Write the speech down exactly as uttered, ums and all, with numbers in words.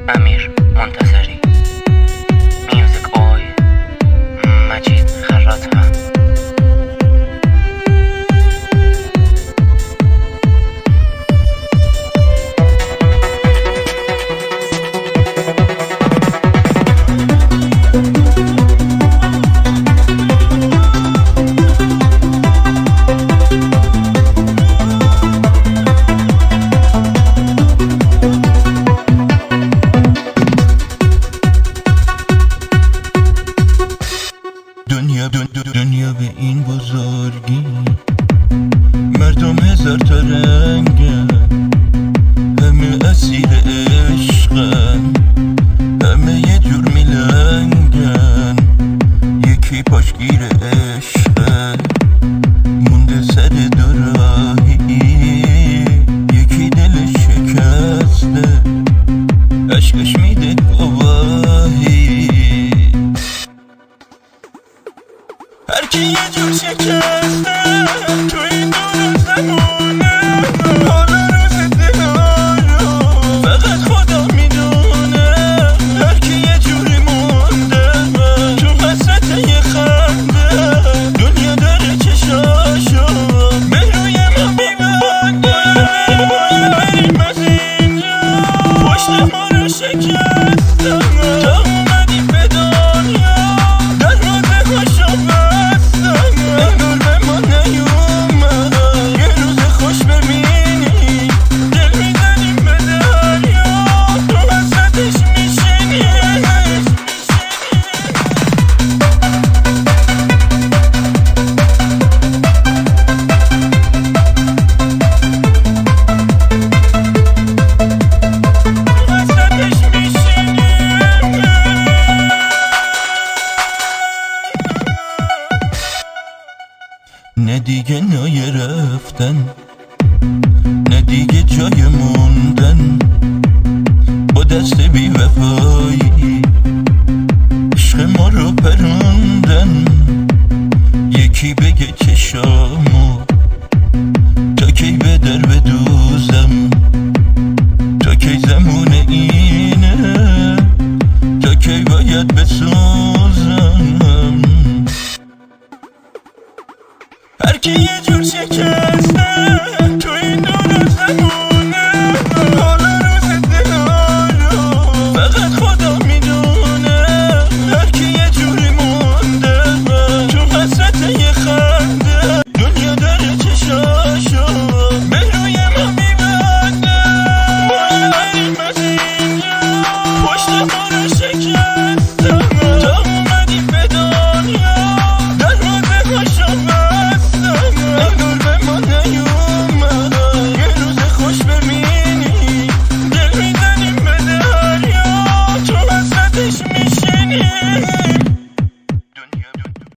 امیر منتصری، میوزیک بوی مجید خراط‌ها. دنیا دنیا به این بزرگی، مردم هزار تا رنگن، همه اسیر عشقن، همه یه جور میلنگن، یکی پاشگیر عشقه مونده سر دوراهی، یکی دلش شکسته عشقش میده گواهی. هرکی یه جور شکسته تو این دور زمونه، حالا روز دلارو فقط خدا میدونه. هرکی یه جوری مونده تو حسرت یه خنده، دنیا داره چشاشو به روی ما میبنده. باید بریم از اینجا، پشت ما رو شکستن تا اومدیم به دنیا، دروازه هاشو بستن انگار به ما نیومد یه روز خوش ببینی. دل میزنیم به دریا، تو حسرتش میشینیم. نه دیگه نای رفتن، نه دیگه جای موندن، با دست بی وفا